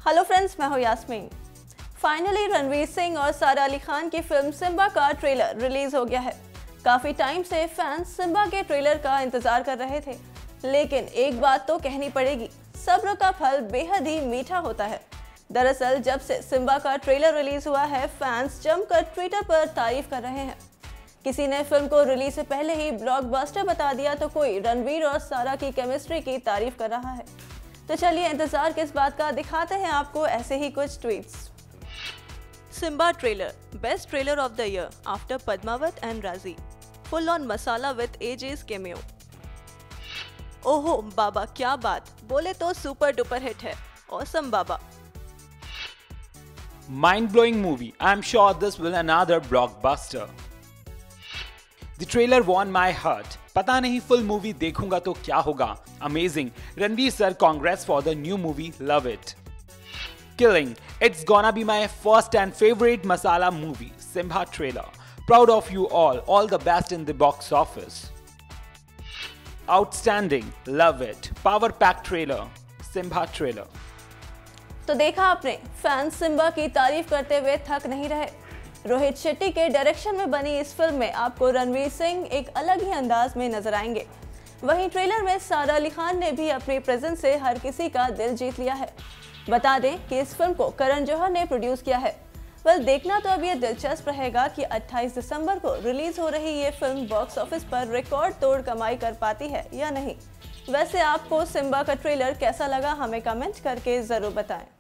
Hello friends, मैं हूं Yasmin. Finally Ranveer Singh और सारा अली खान की फिल्म सिम्बा का ट्रेलर रिलीज हो गया है। काफी टाइम से फैंस सिम्बा के ट्रेलर का इंतजार कर रहे थे, लेकिन एक बात तो कहनी पड़ेगी, सब्र का फल बेहद ही मीठा होता है। दरअसल जब से सिम्बा का ट्रेलर रिलीज हुआ है, फैंस जमकर ट्विटर पर तारीफ कर रहे हैं। किसी ने फिल्म को रिलीज से पहले ही ब्लॉकबस्टर बता दिया, तो कोई रणवीर और सारा की केमिस्ट्री की तारीफ कर रहा है। तो चलिए इंतजार किस बात का, दिखाते हैं आपको ऐसे ही कुछ tweets. Simmba trailer, best trailer of the year after Padmaavat and Raazi, full on masala with Ajay's cameo. ओहो बाबा, क्या बात, बोले तो सुपर डुपर हिट है। ऑसम बाबा। Mind-blowing movie. I'm sure this will another blockbuster. The trailer won my heart. पता नहीं फुल मूवी देखूंगा तो क्या होगा। Amazing. Ranveer sir, congrats for the new movie. Love it. Killing. It's gonna be my first and favorite masala movie. Simba trailer. Proud of you all. All the best in the box office. Outstanding. Love it. Power pack trailer. Simba trailer. तो देखा आपने, fans Simba की तारीफ करते हुए थक नहीं रहे। रोहित शेट्टी के डायरेक्शन में बनी इस फिल्म में आपको रणवीर सिंह एक अलग ही अंदाज में नजर आएंगे। वहीं ट्रेलर में सारा अली खान ने भी अपनी प्रेजेंस से हर किसी का दिल जीत लिया है। बता दें कि इस फिल्म को करण जौहर ने प्रोड्यूस किया है। वेल, देखना तो अब ये दिलचस्प रहेगा कि 28 दिसंबर को रिलीज हो रही ये फिल्म बॉक्स ऑफिस पर रिकॉर्ड तोड़ कमाई कर पाती है या नहीं। वैसे आपको सिम्बा का ट्रेलर कैसा लगा, हमें कमेंट करके जरूर बताएं।